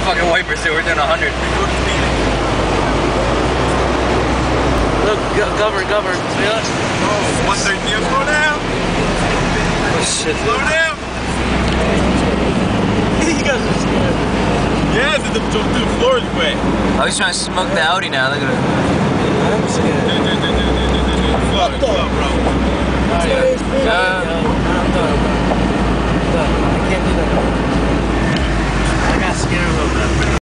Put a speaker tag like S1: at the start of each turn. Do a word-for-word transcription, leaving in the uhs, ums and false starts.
S1: fucking wipers, dude. We're doing a hundred. Look, go, govern, govern. Feel it?
S2: Oh, one thirty. Slow down.
S1: Oh shit.
S2: Slow down.
S1: You guys are scared.
S2: Yeah, the, the, the floor is wet.
S3: Oh, he's trying to smoke the Audi now. Look at it.
S1: I'm scared.
S2: Dude, dude, dude, dude, dude, dude, dude. Slow, slow, bro.
S1: Alright,
S3: Uh,
S1: I'm done. I'm done. I can't do that. I got scared a little bit.